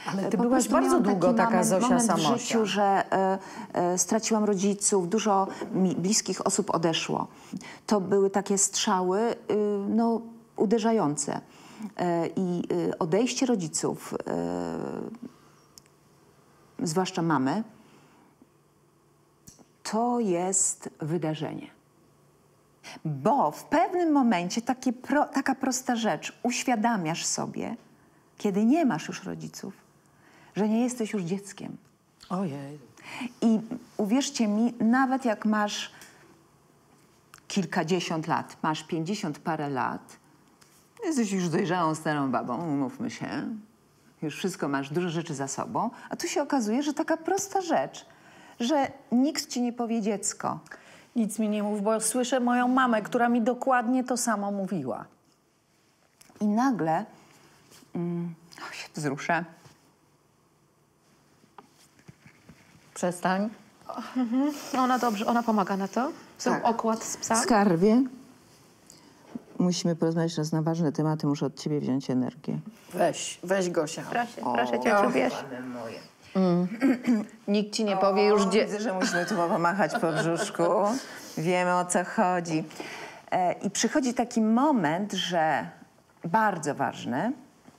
Ale ty byłaś bardzo długo taka Zosia Samosia. W życiu, że straciłam rodziców, dużo mi bliskich osób odeszło. To były takie strzały, no, uderzające. I odejście rodziców, zwłaszcza mamy, to jest wydarzenie. Bo w pewnym momencie taka prosta rzecz, uświadamiasz sobie, kiedy nie masz już rodziców, że nie jesteś już dzieckiem. Ojej. I uwierzcie mi, nawet jak masz kilkadziesiąt lat, masz 50 parę lat, jesteś już dojrzałą, starą babą, umówmy się, już wszystko masz, dużo rzeczy za sobą, a tu się okazuje, że taka prosta rzecz, że nikt ci nie powie dziecko. Nic mi nie mów, bo słyszę moją mamę, która mi dokładnie to samo mówiła. I nagle, się wzruszę. Przestań. Ona dobrze, ona pomaga na to? Tak. Okład z psa? Skarbie, musimy porozmawiać teraz na ważne tematy, muszę od ciebie wziąć energię. Weź Gosia. Proszę cię, czujesz? Nikt ci nie powie już Widzę, że musimy tu pomachać po brzuszku. Wiemy, o co chodzi. I przychodzi taki moment, że bardzo ważny,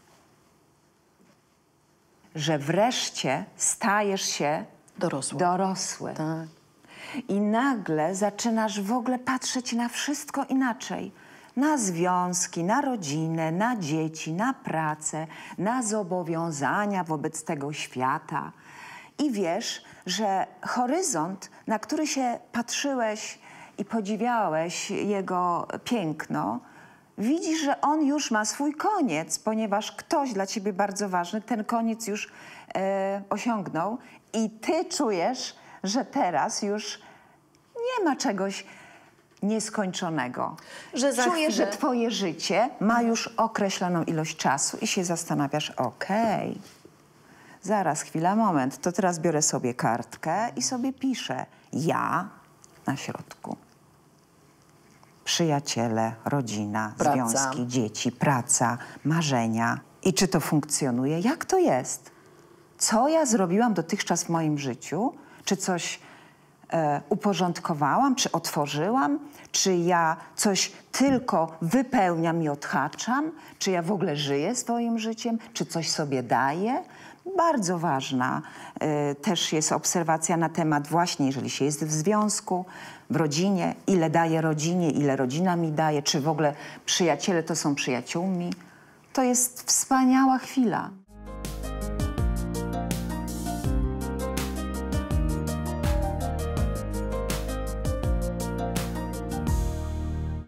że wreszcie stajesz się dorosły. Tak. I nagle zaczynasz w ogóle patrzeć na wszystko inaczej. Na związki, na rodzinę, na dzieci, na pracę, na zobowiązania wobec tego świata. I wiesz, że horyzont, na który się patrzyłeś i podziwiałeś jego piękno, widzisz, że on już ma swój koniec, ponieważ ktoś dla ciebie bardzo ważny ten koniec już osiągnął i ty czujesz, że teraz już nie ma czegoś nieskończonego. Że za Czujesz, chwilę... że twoje życie ma już określoną ilość czasu i się zastanawiasz, okej, zaraz, chwila, moment, to teraz biorę sobie kartkę i sobie piszę. Ja na środku. Przyjaciele, rodzina, Praca. związki, dzieci, praca, marzenia. I czy to funkcjonuje? Jak to jest? Co ja zrobiłam dotychczas w moim życiu? Czy coś uporządkowałam, czy otworzyłam? Czy ja coś tylko wypełniam i odhaczam? Czy ja w ogóle żyję swoim życiem? Czy coś sobie daję? Bardzo ważna też jest obserwacja na temat właśnie, jeżeli się jest w związku, w rodzinie, ile daję rodzinie, ile rodzina mi daje, czy w ogóle przyjaciele to są przyjaciółmi. To jest wspaniała chwila.